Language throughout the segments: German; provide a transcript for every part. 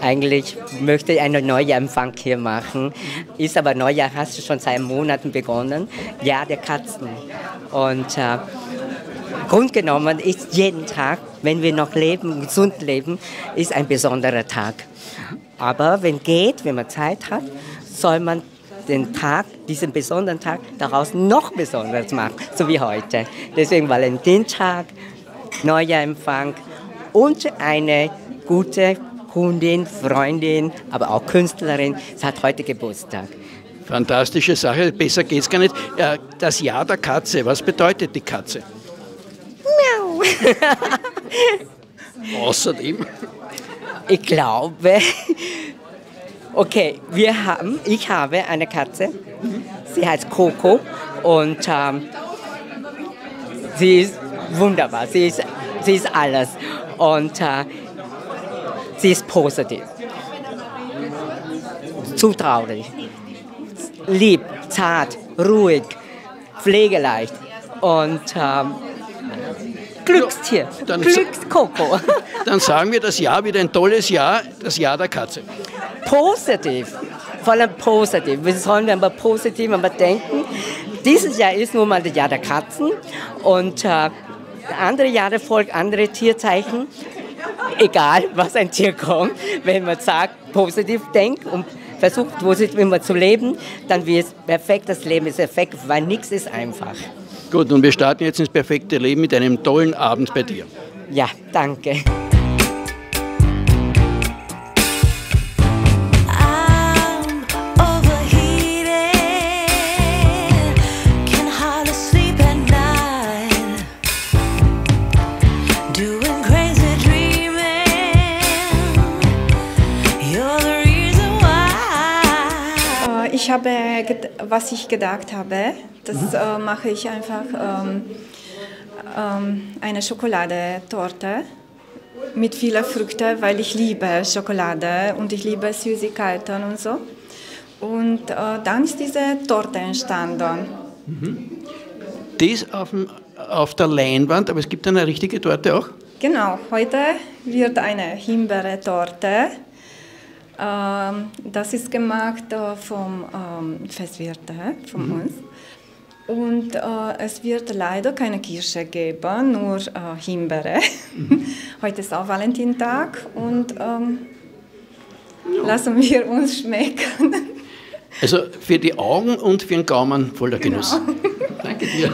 eigentlich möchte ich einen Neujahrempfang hier machen. Ist aber Neujahr hast du schon seit Monaten begonnen. Jahr der Katzen. Und Grund genommen ist jeden Tag, wenn wir noch leben, gesund leben, ist ein besonderer Tag. Aber wenn man Zeit hat, soll man den Tag, diesen besonderen Tag, daraus noch besonders machen, so wie heute. Deswegen Valentinstag, Neujahrempfang und eine gute Kundin, Freundin, aber auch Künstlerin, sie hat heute Geburtstag. Fantastische Sache, besser geht's gar nicht. Das Jahr der Katze, was bedeutet die Katze? Miau. Außerdem? Ich glaube, okay, ich habe eine Katze, sie heißt Coco und sie ist wunderbar, sie ist alles und sie ist positiv, zutraulich, lieb, zart, ruhig, pflegeleicht und Glückstier, Glückskoko. Dann sagen wir das Jahr wieder ein tolles Jahr, das Jahr der Katze. Positiv, vor allem positiv. Wir sollen aber positiv denken. Dieses Jahr ist nun mal das Jahr der Katzen und andere Jahre folgen andere Tierzeichen. Egal, was ein Tier kommt, wenn man sagt, positiv denkt und versucht, positiv immer zu leben, dann wird es perfekt. Das Leben ist perfekt, weil nichts ist einfach. Gut, und wir starten jetzt ins perfekte Leben mit einem tollen Abend bei dir. Ja, danke. Was ich gedacht habe, das mache ich einfach eine Schokoladentorte mit vielen Früchten, weil ich liebe Schokolade und ich liebe Süßigkeiten und so. Und dann ist diese Torte entstanden. Das auf der Leinwand, aber es gibt eine richtige Torte auch? Genau, heute wird eine Himbeertorte. Das ist gemacht vom Festwirt von uns. Und es wird leider keine Kirsche geben, nur Himbeere. Heute ist auch Valentintag und lassen wir uns schmecken. Also für die Augen und für den Gaumen voller Genuss. Genau. Danke dir.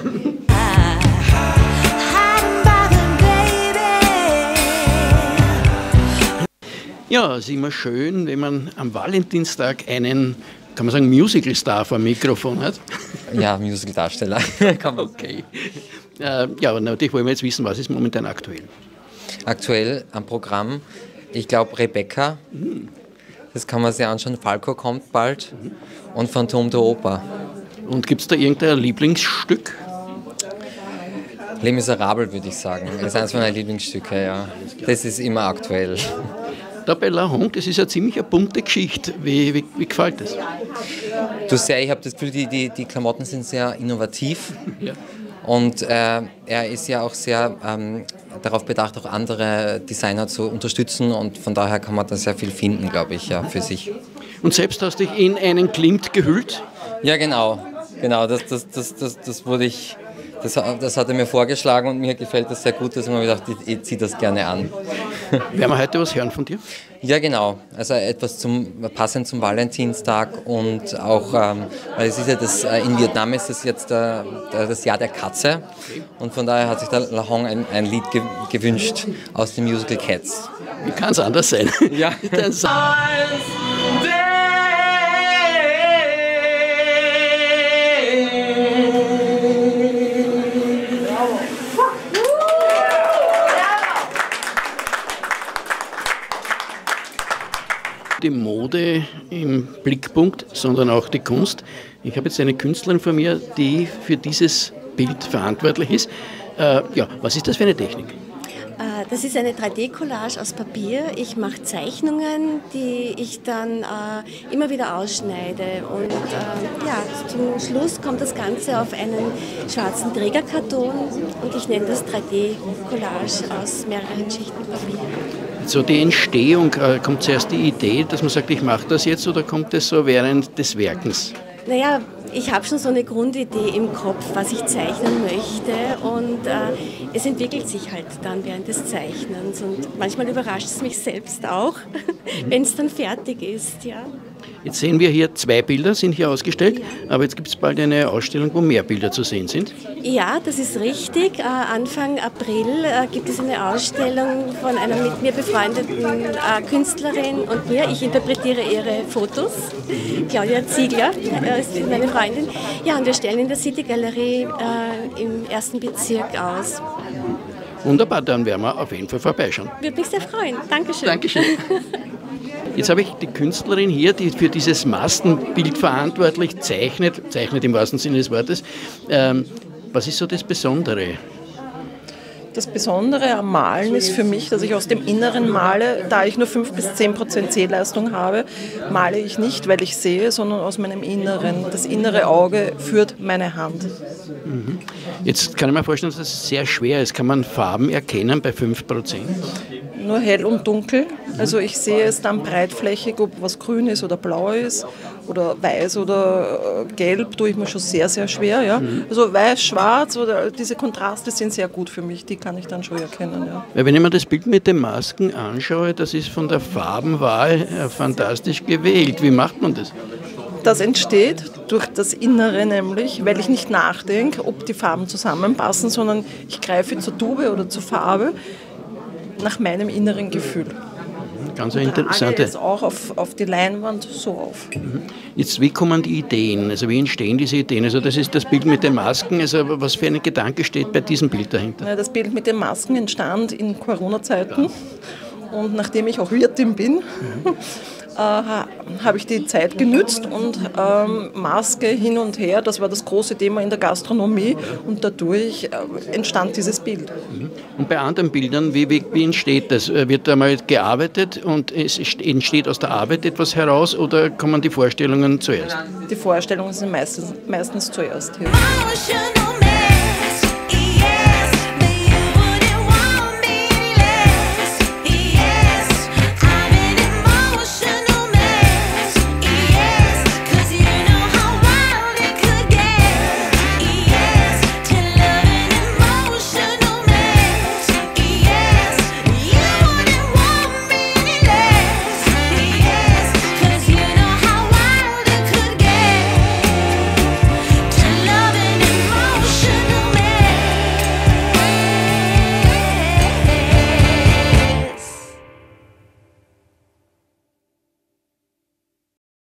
Ja, es ist immer schön, wenn man am Valentinstag einen, kann man sagen, Musical-Star vor dem Mikrofon hat. Ja, Musical-Darsteller. Okay. Ja, aber natürlich wollen wir jetzt wissen, was ist momentan aktuell? Aktuell am Programm, ich glaube, Rebecca. Das kann man sich anschauen. Falco kommt bald. Und Phantom der Oper. Und gibt es da irgendein Lieblingsstück? Les Miserables, würde ich sagen. Das ist eines meiner Lieblingsstücke, ja. Das ist immer aktuell. Da bei La Honte, das ist eine ziemlich bunte Geschichte. Wie gefällt das? Du sehr, ich habe das Gefühl, die Klamotten sind sehr innovativ. Ja. Und er ist ja auch sehr darauf bedacht, auch andere Designer zu unterstützen. Und von daher kann man da sehr viel finden, glaube ich, ja, für sich. Und selbst hast du dich in einen Klimt gehüllt? Ja, genau. Das wurde ich... Das hat er mir vorgeschlagen und mir gefällt das sehr gut, dass ich mir gedacht, ich ziehe das gerne an. Werden wir heute was hören von dir? Ja, genau. Also etwas passend zum Valentinstag und auch, weil es ist ja in Vietnam ist das jetzt das Jahr der Katze und von daher hat sich der La Hong ein Lied gewünscht aus dem Musical Cats. Wie kann es anders sein? Ja. Die Mode im Blickpunkt, sondern auch die Kunst. Ich habe jetzt eine Künstlerin vor mir, die für dieses Bild verantwortlich ist. Ja, was ist das für eine Technik? Das ist eine 3D-Collage aus Papier. Ich mache Zeichnungen, die ich dann immer wieder ausschneide. Und zum Schluss kommt das Ganze auf einen schwarzen Trägerkarton und ich nenne das 3D-Collage aus mehreren Schichten Papier. So die Entstehung, kommt zuerst die Idee, dass man sagt, ich mache das jetzt, oder kommt es so während des Werkens? Naja, ich habe schon so eine Grundidee im Kopf, was ich zeichnen möchte, und es entwickelt sich halt dann während des Zeichnens und manchmal überrascht es mich selbst auch, wenn es dann fertig ist, ja. Jetzt sehen wir hier 2 Bilder, sind hier ausgestellt, aber jetzt gibt es bald eine Ausstellung, wo mehr Bilder zu sehen sind. Ja, das ist richtig. Anfang April gibt es eine Ausstellung von einer mit mir befreundeten Künstlerin und mir. Ich interpretiere ihre Fotos. Claudia Ziegler ist meine Freundin. Ja, und wir stellen in der City Galerie im 1. Bezirk aus. Wunderbar, dann werden wir auf jeden Fall vorbeischauen. Würde mich sehr freuen. Dankeschön. Dankeschön. Jetzt habe ich die Künstlerin hier, die für dieses Maskenbild verantwortlich zeichnet im wahrsten Sinne des Wortes. Was ist so das Besondere? Das Besondere am Malen ist für mich, dass ich aus dem Inneren male. Da ich nur 5-10% Sehleistung habe, male ich nicht, weil ich sehe, sondern aus meinem Inneren. Das innere Auge führt meine Hand. Jetzt kann ich mir vorstellen, dass es sehr schwer ist. Kann man Farben erkennen bei 5%? Nur hell und dunkel. Also ich sehe es dann breitflächig, ob was grün ist oder blau ist oder weiß oder gelb, tue ich mir schon sehr, sehr schwer. Ja. Also weiß, schwarz oder diese Kontraste sind sehr gut für mich, die kann ich dann schon erkennen. Ja. Weil wenn ich mir das Bild mit den Masken anschaue, das ist von der Farbenwahl fantastisch gewählt. Wie macht man das? Das entsteht durch das Innere nämlich, weil ich nicht nachdenke, ob die Farben zusammenpassen, sondern ich greife zur Tube oder zur Farbe nach meinem inneren Gefühl. Ganz interessant. Jetzt auch auf die Leinwand so auf. Jetzt, wie kommen die Ideen? Also wie entstehen diese Ideen? Also das ist das Bild mit den Masken. Also was für ein Gedanke steht bei diesem Bild dahinter? Ja, das Bild mit den Masken entstand in Corona-Zeiten. Und nachdem ich auch Wirtin bin, habe ich die Zeit genützt und Maske hin und her, das war das große Thema in der Gastronomie und dadurch entstand dieses Bild. Und bei anderen Bildern, wie entsteht das? Wird da mal gearbeitet und es entsteht aus der Arbeit etwas heraus oder kommen die Vorstellungen zuerst? Die Vorstellungen sind meistens zuerst. Ja.